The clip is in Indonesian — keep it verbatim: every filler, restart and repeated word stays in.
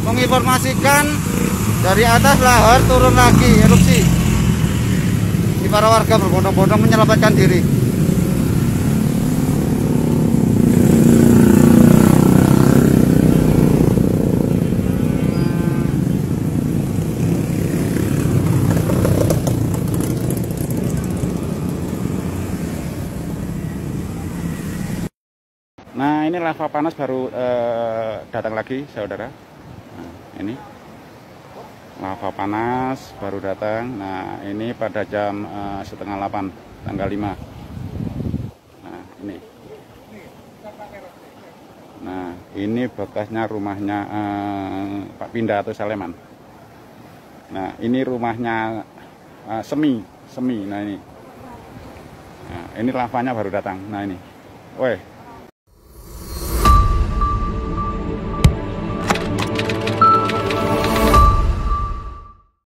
menginformasikan dari atas lahar turun lagi erupsi. Di para warga berbondong-bondong menyelamatkan diri. Nah, ini lava panas baru eh, datang lagi, saudara. Nah, ini lava panas baru datang. Nah, ini pada jam eh, setengah delapan, tanggal lima. Nah, ini. Nah, ini bekasnya rumahnya eh, Pak Pindah atau Saleman. Nah, ini rumahnya eh, Semi, Semi. Nah, ini. Nah, ini lavanya baru datang. Nah, ini. Weh.